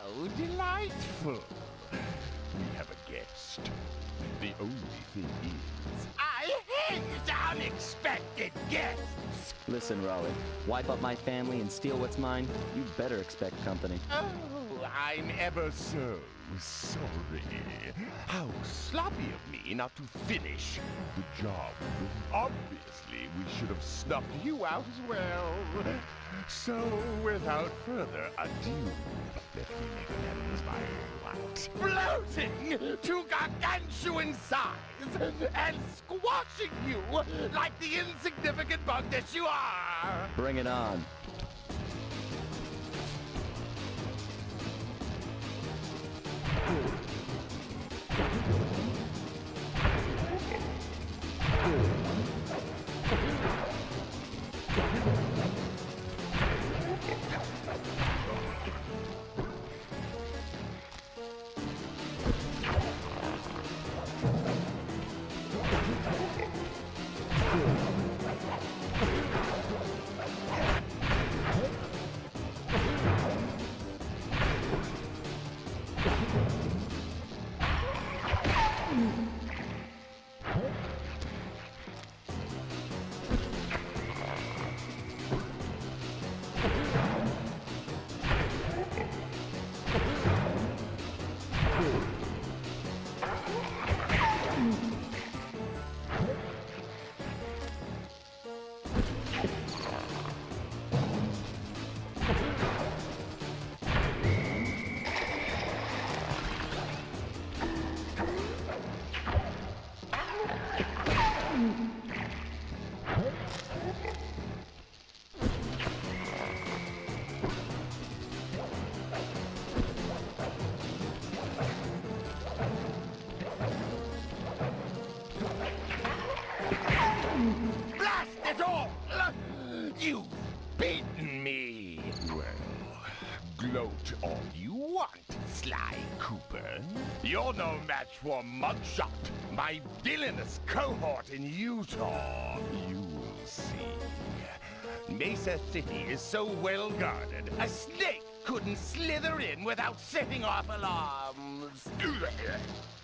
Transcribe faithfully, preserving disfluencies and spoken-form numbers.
delightful. We have a guest. The only thing is, I hate unexpected guests! Listen, Raleigh, wipe up my family and steal what's mine? You better expect company. Oh, I'm ever so sorry. How sloppy of me not to finish the job. Obviously, we should have snuffed you out as well. So, without further ado, let me make my what? Floating to gargantuan size and squashing you like the insignificant bug that you are! Bring it on. Blast it all! You've beaten me! Well, gloat all you want, Sly Cooper. You're no match for Mugshot, my villainous cohort in Utah. You will see. Mesa City is so well guarded, a snake couldn't slither in without setting off alarms.